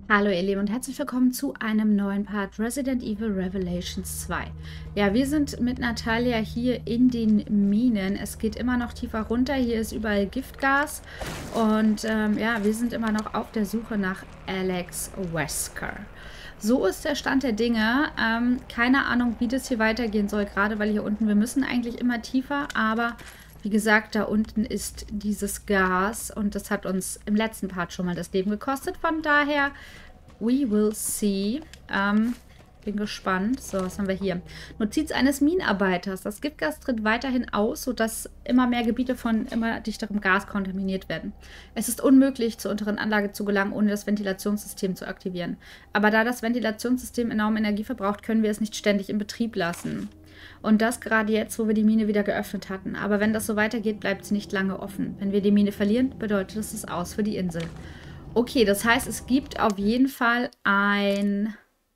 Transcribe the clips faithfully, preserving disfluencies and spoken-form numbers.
Hallo ihr Lieben und herzlich willkommen zu einem neuen Part Resident Evil Revelations zwei. Ja, wir sind mit Natalia hier in den Minen. Es geht immer noch tiefer runter. Hier ist überall Giftgas. Und ähm, ja, wir sind immer noch auf der Suche nach Alex Wesker. So ist der Stand der Dinge. Ähm, keine Ahnung, wie das hier weitergehen soll, gerade weil hier unten, wir müssen eigentlich immer tiefer, aber wie gesagt, da unten ist dieses Gas und das hat uns im letzten Part schon mal das Leben gekostet. Von daher, we will see. Ähm, bin gespannt. So, was haben wir hier? Notiz eines Minenarbeiters. Das Giftgas tritt weiterhin aus, sodass immer mehr Gebiete von immer dichterem Gas kontaminiert werden. Es ist unmöglich, zur unteren Anlage zu gelangen, ohne das Ventilationssystem zu aktivieren. Aber da das Ventilationssystem enorm Energie verbraucht, können wir es nicht ständig in Betrieb lassen. Und das gerade jetzt, wo wir die Mine wieder geöffnet hatten. Aber wenn das so weitergeht, bleibt sie nicht lange offen. Wenn wir die Mine verlieren, bedeutet es es aus für die Insel. Okay, das heißt, es gibt auf jeden Fall ein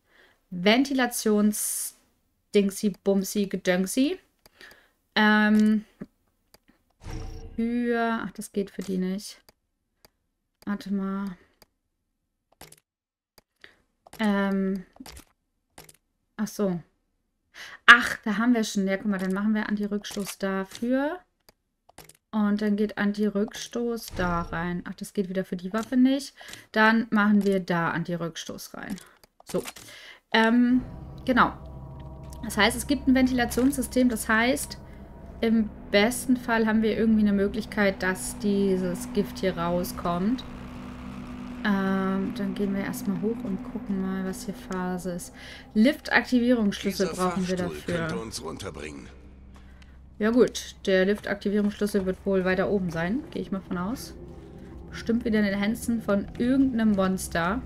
Ventilations-Dingsy-Bumsy-Gedöngsi. Ähm, für... Ach, das geht für die nicht. Warte mal. Ähm... Ach so. Ach, da haben wir schon. Ja, guck mal, dann machen wir Anti-Rückstoß dafür. Und dann geht Anti-Rückstoß da rein. Ach, das geht wieder für die Waffe nicht. Dann machen wir da Anti-Rückstoß rein. So. Ähm, genau. Das heißt, es gibt ein Ventilationssystem. Das heißt, im besten Fall haben wir irgendwie eine Möglichkeit, dass dieses Gift hier rauskommt. Ähm, dann gehen wir erstmal hoch und gucken mal, was hier Phase ist. Lift-Aktivierungsschlüssel brauchen wir dafür. Könnte uns runterbringen. Ja gut, der Lift-Aktivierungsschlüssel wird wohl weiter oben sein. Gehe ich mal von aus. Bestimmt wieder in den Händen von irgendeinem Monster.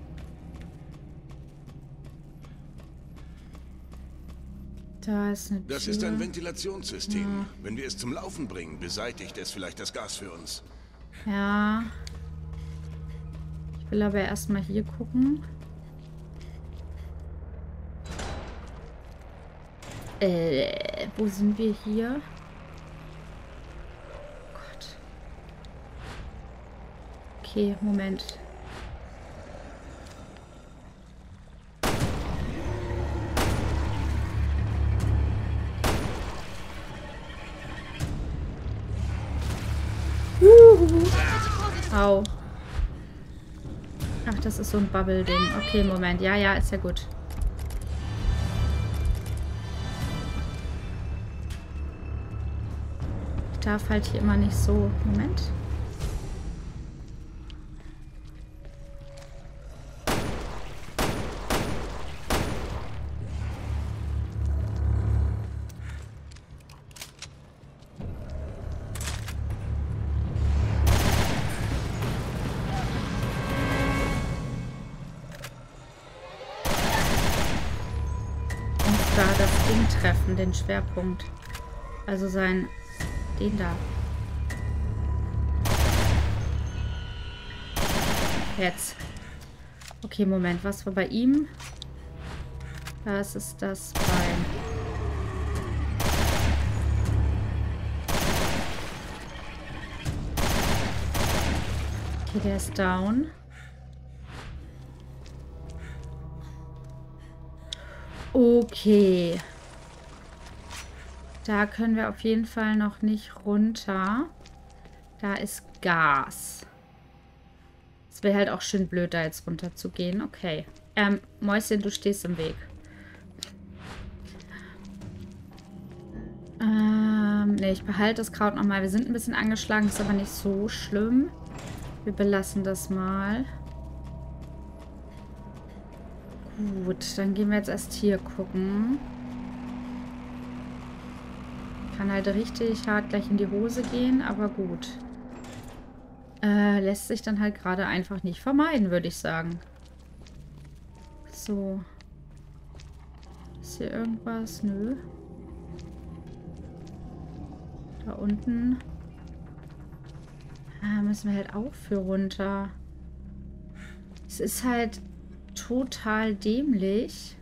Da ist eine Tür. Das ist ein Ventilationssystem. Ja. Wenn wir es zum Laufen bringen, beseitigt es vielleicht das Gas für uns. Ja. Ich will aber erstmal hier gucken. Äh, wo sind wir hier? Gott. Okay, Moment. Uhuhu. Au. Ach, das ist so ein Bubble-Ding. Okay, Moment. Ja, ja, ist ja gut. Ich darf halt hier immer nicht so... Moment. Da das Ding treffen, den Schwerpunkt. Also sein... Den da. Jetzt. Okay, Moment. Was war bei ihm? Das ist das Bein. Okay, der ist down. Okay. Da können wir auf jeden Fall noch nicht runter. Da ist Gas. Es wäre halt auch schön blöd, da jetzt runter zu gehen. Okay. Ähm, Mäuschen, du stehst im Weg. Ähm, ne, ich behalte das Kraut nochmal. Wir sind ein bisschen angeschlagen, ist aber nicht so schlimm. Wir belassen das mal. Gut, dann gehen wir jetzt erst hier gucken. Kann halt richtig hart gleich in die Hose gehen, aber gut. Äh, lässt sich dann halt gerade einfach nicht vermeiden, würde ich sagen. So. Ist hier irgendwas? Nö. Da unten. Ah, müssen wir halt auch für runter. Es ist halt total dämlich.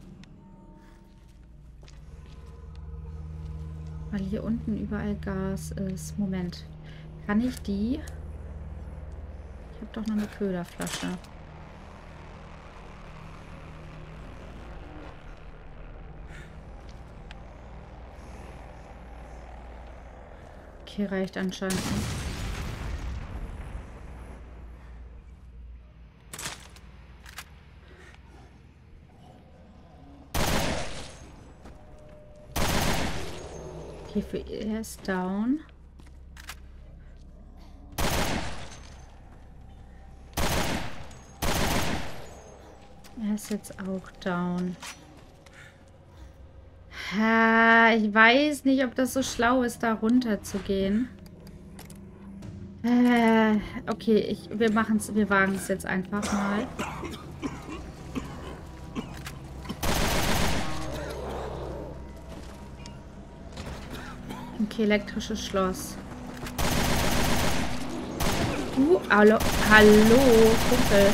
Weil hier unten überall Gas ist. Moment. Kann ich die... Ich habe doch noch eine Köderflasche. Okay, reicht anscheinend nicht. Okay, für er ist down. Er ist jetzt auch down. Ha, ich weiß nicht, ob das so schlau ist, da runter zu gehen. Äh, okay, ich, wir machen es, wir wagen es jetzt einfach mal. Okay, elektrisches Schloss. Uh, hallo, hallo, Kumpel.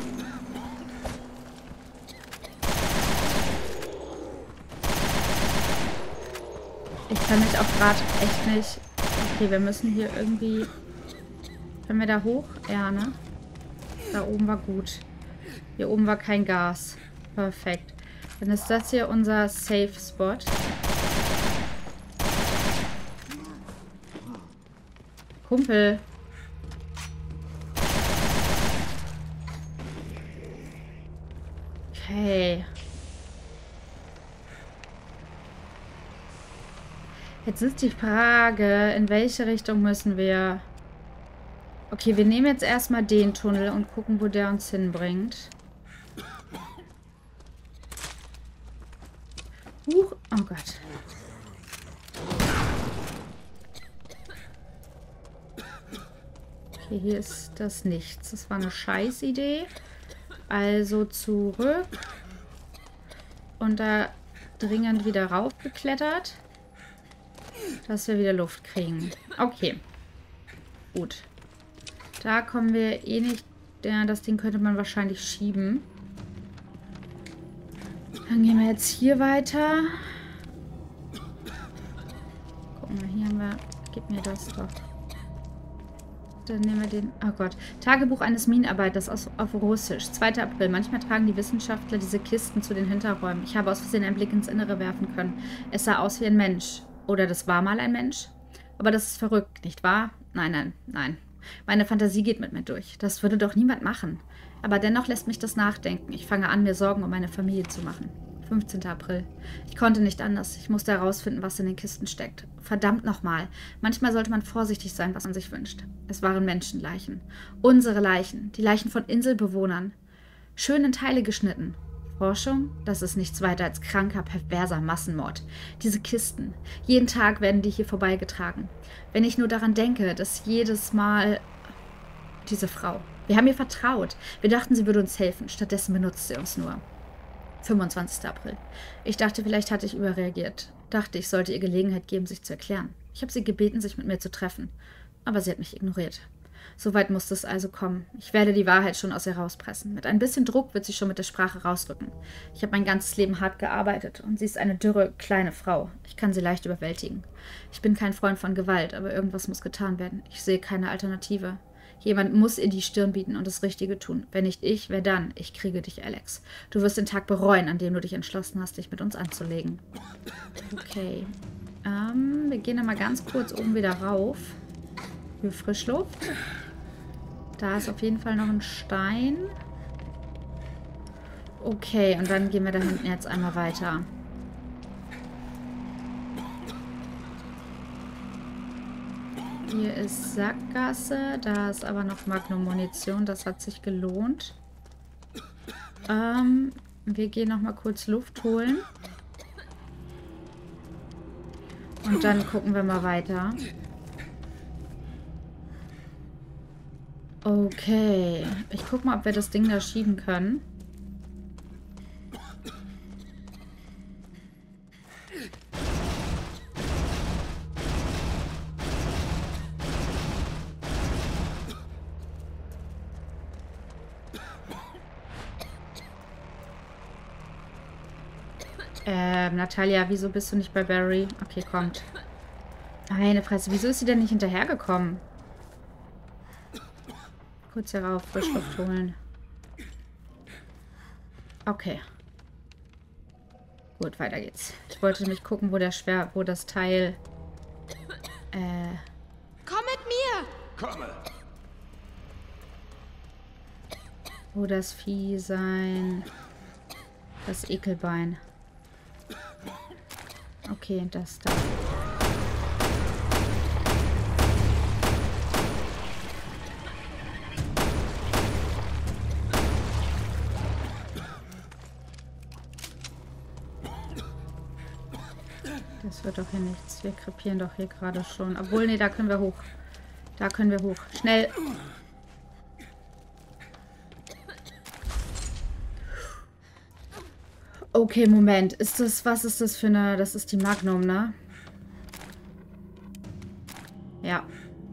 Ich kann mich auch gerade echt nicht... Okay, wir müssen hier irgendwie... Können wir da hoch? Ja, ne? Da oben war gut. Hier oben war kein Gas. Perfekt. Dann ist das hier unser Safe Spot. Kumpel. Okay. Jetzt ist die Frage, in welche Richtung müssen wir... Okay, wir nehmen jetzt erstmal den Tunnel und gucken, wo der uns hinbringt. Huch, oh Gott. Okay, hier ist das nichts. Das war eine Scheißidee. Also zurück. Und da dringend wieder raufgeklettert. Dass wir wieder Luft kriegen. Okay. Gut. Da kommen wir eh nicht... Ja, das Ding könnte man wahrscheinlich schieben. Dann gehen wir jetzt hier weiter. Gucken wir, hier haben wir... Gib mir das doch. Dann nehmen wir den... Oh Gott. Tagebuch eines Minenarbeiters aus, auf Russisch. zweiter April. Manchmal tragen die Wissenschaftler diese Kisten zu den Hinterräumen. Ich habe aus Versehen einen Blick ins Innere werfen können. Es sah aus wie ein Mensch. Oder das war mal ein Mensch. Aber das ist verrückt, nicht wahr? Nein, nein, nein. Meine Fantasie geht mit mir durch. Das würde doch niemand machen. Aber dennoch lässt mich das nachdenken. Ich fange an, mir Sorgen um meine Familie zu machen. fünfzehnter April. Ich konnte nicht anders. Ich musste herausfinden, was in den Kisten steckt. Verdammt nochmal. Manchmal sollte man vorsichtig sein, was man sich wünscht. Es waren Menschenleichen. Unsere Leichen. Die Leichen von Inselbewohnern. Schön in Teile geschnitten. Forschung? Das ist nichts weiter als kranker, perverser Massenmord. Diese Kisten. Jeden Tag werden die hier vorbeigetragen. Wenn ich nur daran denke, dass jedes Mal... Diese Frau. Wir haben ihr vertraut. Wir dachten, sie würde uns helfen. Stattdessen benutzt sie uns nur. fünfundzwanzigster April. Ich dachte, vielleicht hatte ich überreagiert. Dachte, ich sollte ihr Gelegenheit geben, sich zu erklären. Ich habe sie gebeten, sich mit mir zu treffen. Aber sie hat mich ignoriert. Soweit musste es also kommen. Ich werde die Wahrheit schon aus ihr rauspressen. Mit ein bisschen Druck wird sie schon mit der Sprache rausrücken. Ich habe mein ganzes Leben hart gearbeitet und sie ist eine dürre, kleine Frau. Ich kann sie leicht überwältigen. Ich bin kein Freund von Gewalt, aber irgendwas muss getan werden. Ich sehe keine Alternative. Jemand muss ihr die Stirn bieten und das Richtige tun. Wenn nicht ich, wer dann? Ich kriege dich, Alex. Du wirst den Tag bereuen, an dem du dich entschlossen hast, dich mit uns anzulegen. Okay. Ähm, wir gehen dann mal ganz kurz oben wieder rauf. Für Frischluft. Da ist auf jeden Fall noch ein Stein. Okay, und dann gehen wir da hinten jetzt einmal weiter. Hier ist Sackgasse. Da ist aber noch Magnum-Munition. Das hat sich gelohnt. Ähm, wir gehen noch mal kurz Luft holen. Und dann gucken wir mal weiter. Okay. Ich guck mal, ob wir das Ding da schieben können. Ähm, Natalia, wieso bist du nicht bei Barry? Okay, kommt. Meine Fresse, wieso ist sie denn nicht hinterhergekommen? Kurz herauf, Frischluft holen. Okay. Gut, weiter geht's. Ich wollte nämlich gucken, wo der Schwer, wo das Teil äh, Komme! Wo das Vieh sein? Das Ekelbein. Okay, das da. Das wird doch hier nichts. Wir krepieren doch hier gerade schon. Obwohl, nee, da können wir hoch. Da können wir hoch. Schnell! Okay, Moment. Ist das, was ist das für eine... Das ist die Magnum, ne? Ja.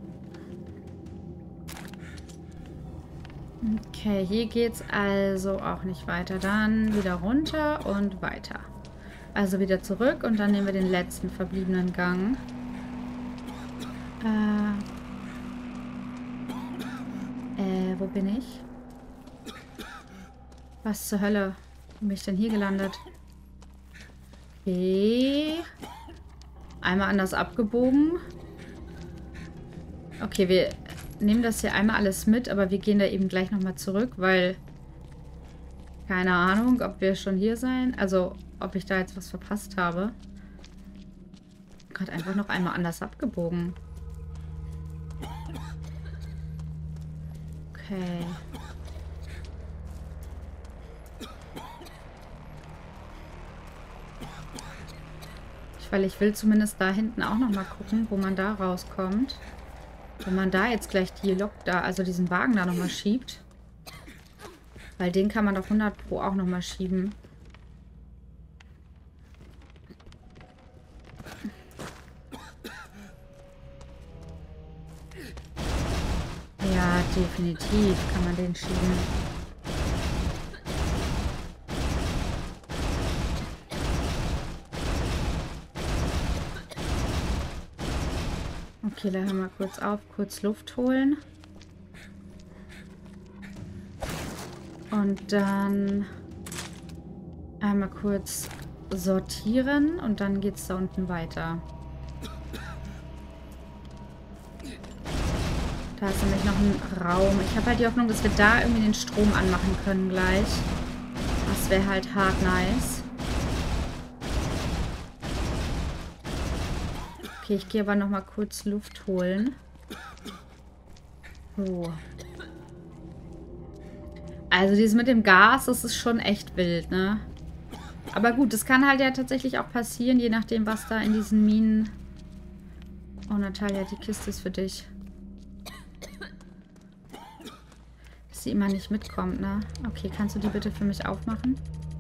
Okay, hier geht's also auch nicht weiter. Dann wieder runter und weiter. Also wieder zurück und dann nehmen wir den letzten verbliebenen Gang. Äh... Äh, wo bin ich? Was zur Hölle? Wo bin ich denn hier gelandet? Okay. Einmal anders abgebogen. Okay, wir nehmen das hier einmal alles mit, aber wir gehen da eben gleich nochmal zurück, weil... Keine Ahnung, ob wir schon hier sein. Also, ob ich da jetzt was verpasst habe. Gerade einfach noch einmal anders abgebogen. Okay. Weil ich will zumindest da hinten auch noch mal gucken, wo man da rauskommt. Wenn man da jetzt gleich die Lok da, also diesen Wagen da noch mal schiebt. Weil den kann man doch hundert Pro auch noch mal schieben. Ja, definitiv kann man den schieben. Okay, da hören wir kurz auf, kurz Luft holen. Und dann einmal kurz sortieren und dann geht es da unten weiter. Da ist nämlich noch ein Raum. Ich habe halt die Hoffnung, dass wir da irgendwie den Strom anmachen können gleich. Das wäre halt hart nice. Okay, ich gehe aber noch mal kurz Luft holen. So. Also dieses mit dem Gas, das ist schon echt wild, ne? Aber gut, das kann halt ja tatsächlich auch passieren, je nachdem, was da in diesen Minen... Oh, Natalia, die Kiste ist für dich. Dass sie immer nicht mitkommt, ne? Okay, kannst du die bitte für mich aufmachen?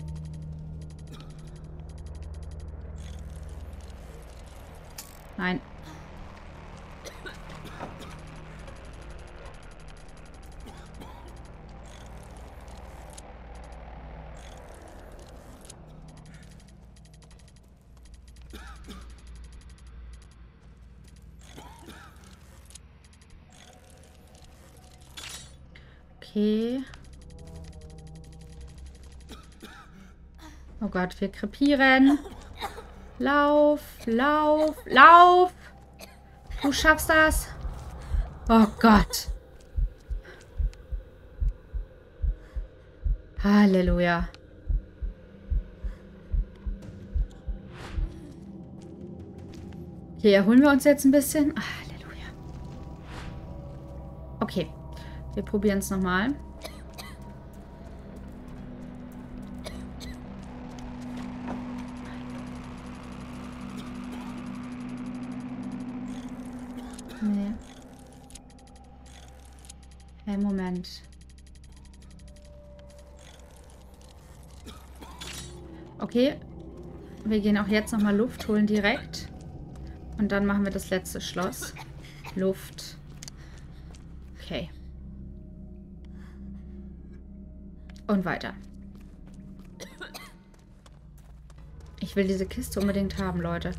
Nein. Okay. Oh Gott, wir krepieren. Lauf, lauf, lauf. Du schaffst das. Oh Gott. Halleluja. Okay, erholen wir uns jetzt ein bisschen. Halleluja. Okay. Wir probieren es nochmal. Nee. Hey, Moment. Okay. Wir gehen auch jetzt nochmal Luft holen direkt. Und dann machen wir das letzte Schloss. Luft. Okay. Und weiter. Ich will diese Kiste unbedingt haben, Leute.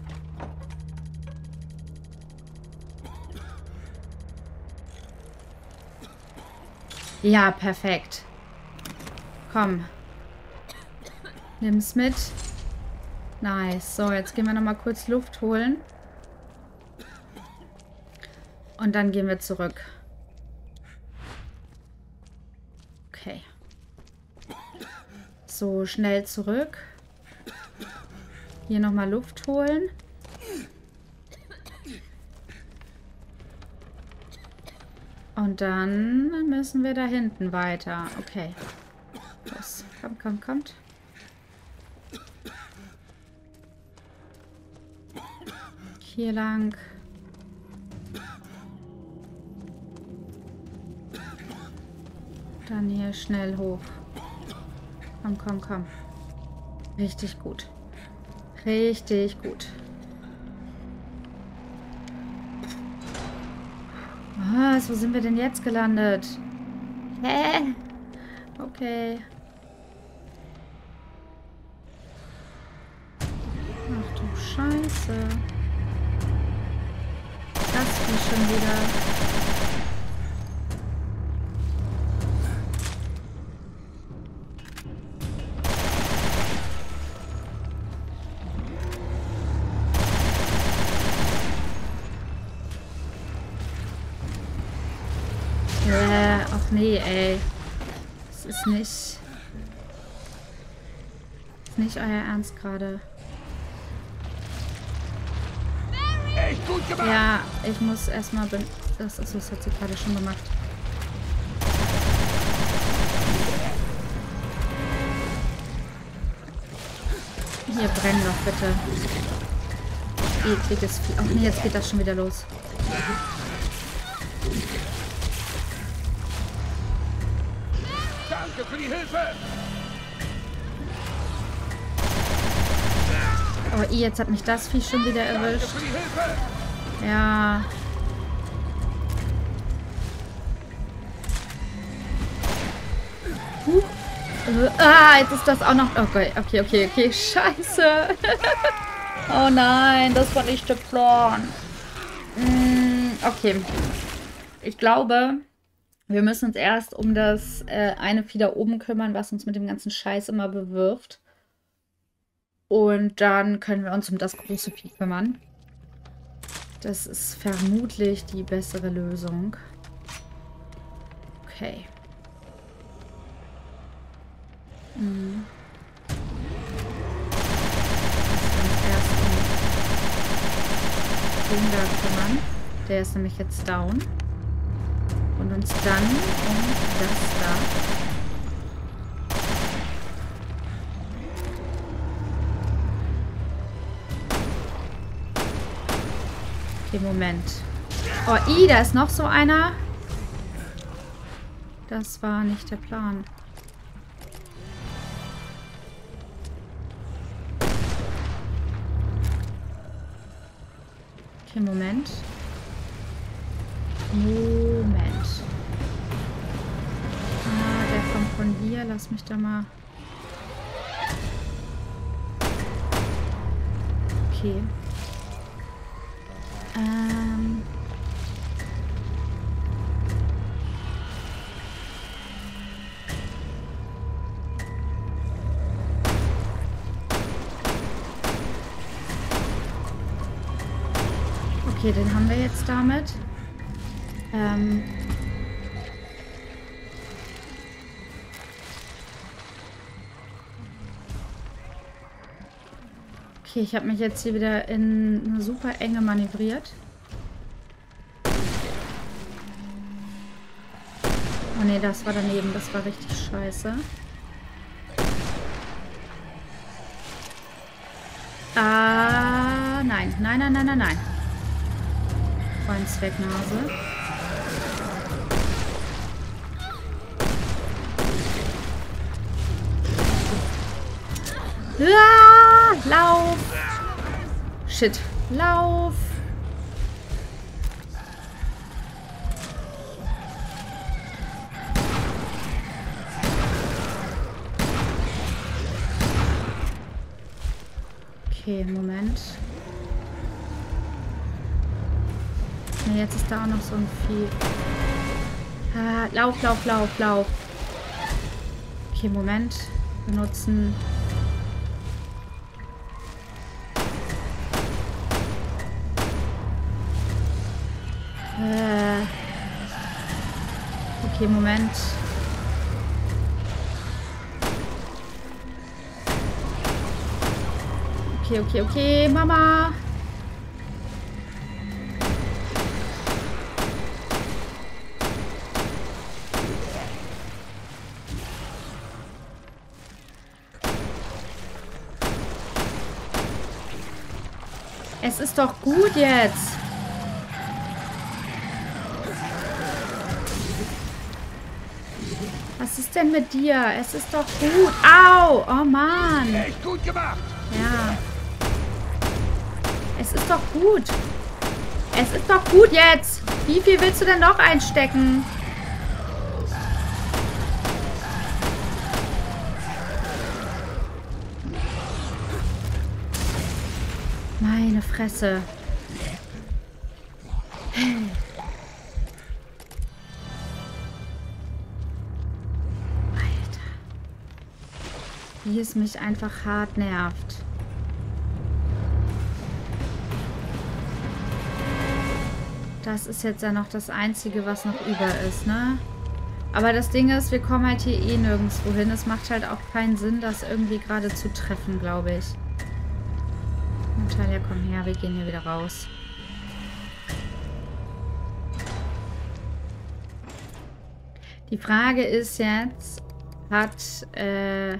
Ja, perfekt. Komm. Nimm's mit. Nice. So, jetzt gehen wir nochmal kurz Luft holen. Und dann gehen wir zurück. Okay. So, schnell zurück. Hier nochmal Luft holen. Und dann müssen wir da hinten weiter. Okay. Los. Kommt, kommt, kommt. Hier lang. Dann hier schnell hoch. Komm, komm, komm. Richtig gut. Richtig gut. Was? Wo sind wir denn jetzt gelandet? Hä? Okay. Ach du Scheiße. Das ist schon wieder. Äh, ach nee, ey. Das ist nicht... Das ist nicht euer Ernst gerade. Echt gut gemacht. Ja, ich muss erstmal... Das, ist, das hat sie gerade schon gemacht. Hier, brenn doch bitte. Ekliges Vieh. Ach nee, jetzt geht das schon wieder los. Danke für die Hilfe. Oh, jetzt hat mich das Vieh schon wieder erwischt. Danke für die Hilfe. Ja. Huch. Äh, ah, jetzt ist das auch noch... Okay, okay, okay, okay. Scheiße. Oh nein, das war nicht der Plan. Mm, okay. Ich glaube, wir müssen uns erst um das äh, eine Vieh da oben kümmern, was uns mit dem ganzen Scheiß immer bewirft. Und dann können wir uns um das große Vieh kümmern. Das ist vermutlich die bessere Lösung. Okay. Mhm. Erst um den da kümmern. Der ist nämlich jetzt down. Und uns dann um das da. Okay, Moment. Oh, i, da ist noch so einer. Das war nicht der Plan. Okay, Moment. Moment. Ah, der kommt von hier. Lass mich da mal... Okay. Ähm... Okay, den haben wir jetzt damit. Ähm... Okay, ich habe mich jetzt hier wieder in eine super enge manövriert. Oh ne, das war daneben. Das war richtig scheiße. Ah, nein. Nein, nein, nein, nein, nein. Freund Zwecknase. Ah, lauf! Shit. Lauf! Okay, Moment. Ne, jetzt ist da auch noch so ein Vieh. Ah, lauf, lauf, lauf, lauf. Okay, Moment. Benutzen. Äh. Okay, Moment. Okay, okay, okay, Mama. Es ist doch gut jetzt. Was ist denn mit dir? Es ist doch gut. Au! Oh Mann. Echt gut gemacht. Ja. Es ist doch gut. Es ist doch gut jetzt. Wie viel willst du denn noch einstecken? Meine Fresse. Alter. Wie es mich einfach hart nervt. Das ist jetzt ja noch das Einzige, was noch über ist, ne? Aber das Ding ist, wir kommen halt hier eh nirgendwo hin. Es macht halt auch keinen Sinn, das irgendwie gerade zu treffen, glaube ich. Natalia, komm her, wir gehen hier wieder raus. Die Frage ist jetzt, hat, äh...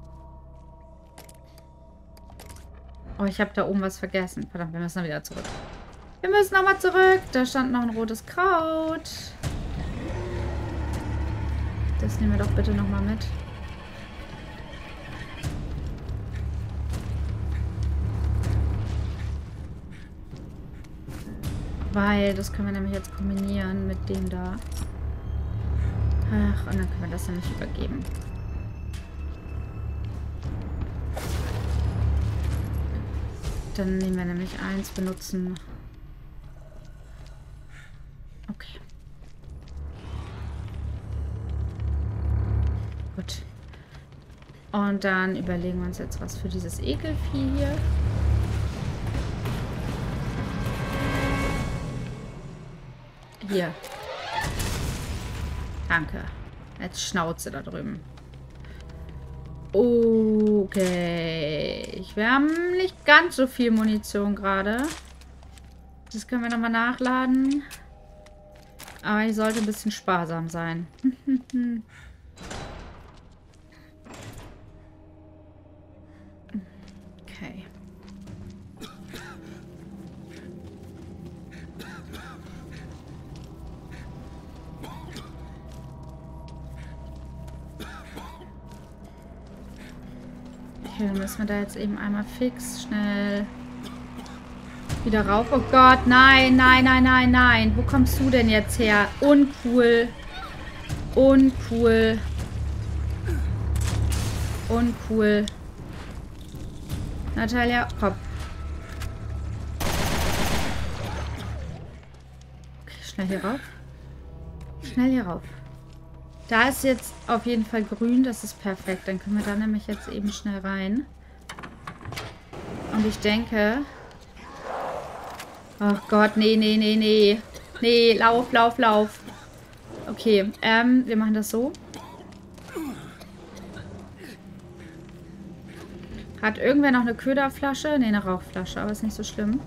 oh, ich habe da oben was vergessen. Verdammt, wir müssen dann wieder zurück. Wir müssen nochmal zurück. Da stand noch ein rotes Kraut. Das nehmen wir doch bitte nochmal mit. Weil das können wir nämlich jetzt kombinieren mit dem da. Ach, und dann können wir das nämlich übergeben. Dann nehmen wir nämlich eins, benutzen. Okay. Gut. Und dann überlegen wir uns jetzt was für dieses Ekelvieh hier. Hier. Danke. Jetzt Schnauze da drüben. Okay. Wir haben nicht ganz so viel Munition gerade. Das können wir nochmal nachladen. Aber ich sollte ein bisschen sparsam sein. Okay. Okay, dann müssen wir da jetzt eben einmal fix, schnell wieder rauf. Oh Gott, nein, nein, nein, nein, nein. Wo kommst du denn jetzt her? Uncool. Uncool. Uncool. Natalia, komm. Okay, schnell hier rauf. Schnell hier rauf. Da ist jetzt auf jeden Fall grün. Das ist perfekt. Dann können wir da nämlich jetzt eben schnell rein. Und ich denke... ach Gott, nee, nee, nee, nee. Nee, lauf, lauf, lauf. Okay, ähm, wir machen das so. Hat irgendwer noch eine Köderflasche? Ne, eine Rauchflasche, aber ist nicht so schlimm.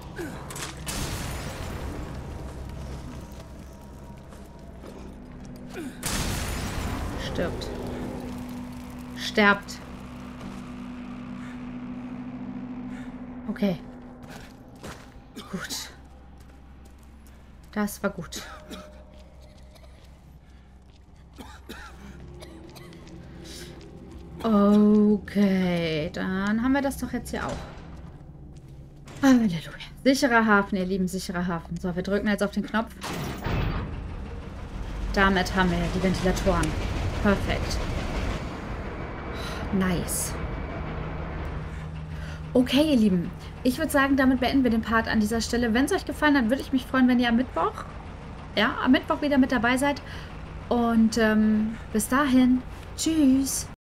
Stirbt. Sterbt. Okay. Gut. Das war gut. Okay, dann haben wir das doch jetzt hier auch. Halleluja. Sicherer Hafen, ihr Lieben, sicherer Hafen. So, wir drücken jetzt auf den Knopf. Damit haben wir die Ventilatoren. Perfekt. Nice. Okay, ihr Lieben. Ich würde sagen, damit beenden wir den Part an dieser Stelle. Wenn es euch gefallen hat, würde ich mich freuen, wenn ihr am Mittwoch, ja, am Mittwoch wieder mit dabei seid. Und ähm, bis dahin, tschüss.